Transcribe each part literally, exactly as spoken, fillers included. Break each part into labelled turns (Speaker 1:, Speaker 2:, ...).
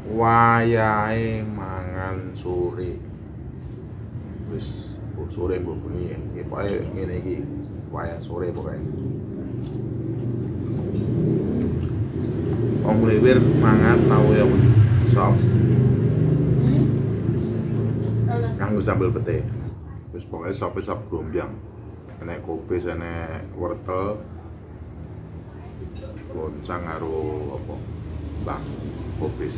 Speaker 1: wayahe mangan sore. Wis oh, sore mbok bengi ya. Pokoke ngene iki wayah sore pokoke. Wong liwir mangan tau ya sop. Kanggo sambel pete. Wis pokoke sope sop grombyang. Enek kopis, enek wortel. Goncang karo apa? Bak kopis.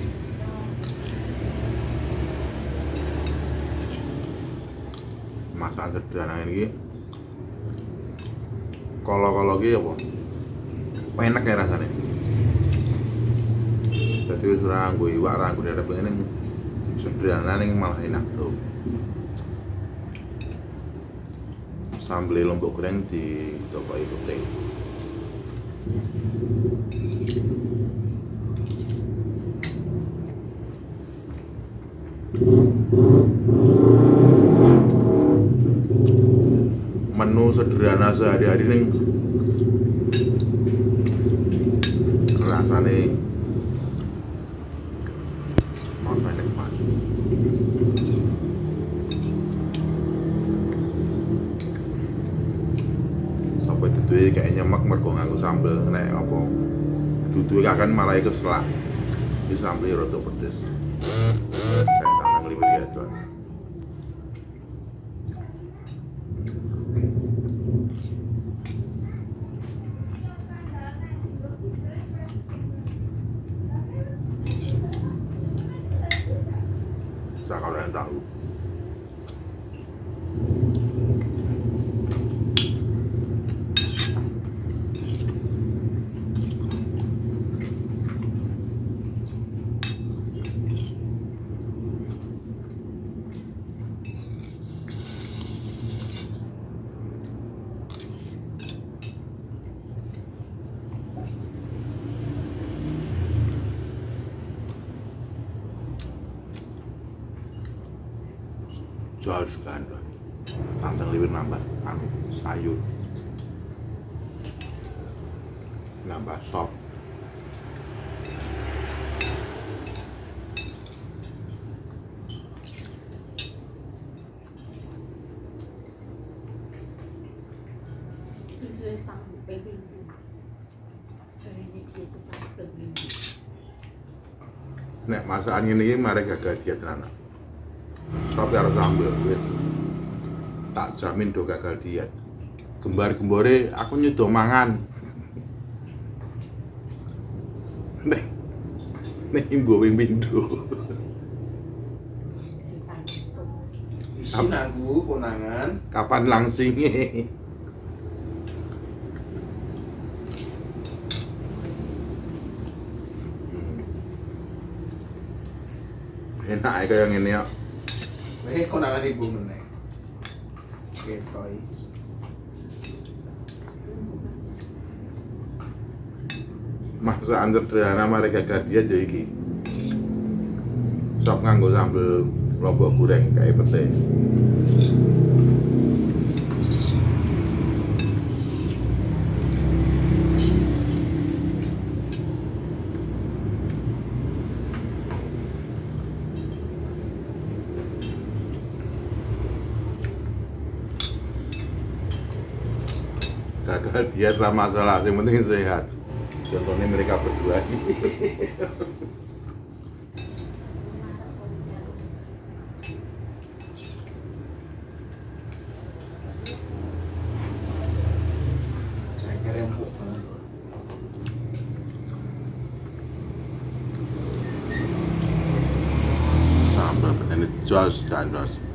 Speaker 1: Masakan sederhana ini kolo-kolo iki apa? Enak ya rasanya. Jadi wis ora nggo iwak, ora nggo dherep ngene sederhana ning malah enak tuh. Sambel lombok goreng di tokoki putih. Menu sederhana sehari-hari ning rasane makan nikmat. Sampai duduhe kayak nyemek mergo nganggo sambel nek apa duduhe kakan malah iku selak. Iki sambel rada pedes. Saya tangan liwir ya, Tuan. Saya kalau yang tahu. Jual segan, tantang liwir nambah anu sayur, nambah sop. Nek masakan ini mari gagal diet anak. Sop karo sambel wis tak jamin do gagal diet. Gembar-gembore aku nyodo mangan. Nek nek imbo wing pindho.
Speaker 2: Isin aku konangan
Speaker 1: Kapan langsinge? Enak ae kaya ngene ya.
Speaker 2: eh konangan ibu meneh. Ketoi.
Speaker 1: Masakan sederhana mari gagal diet ya iki. Sop nganggo sambel lombok goreng kayak pete. Gagal diet lah masalah, yang penting sehat. Contohnya mereka berdua ini.
Speaker 2: Saya kira empuk banget.
Speaker 1: Sambal petani jos dan jos.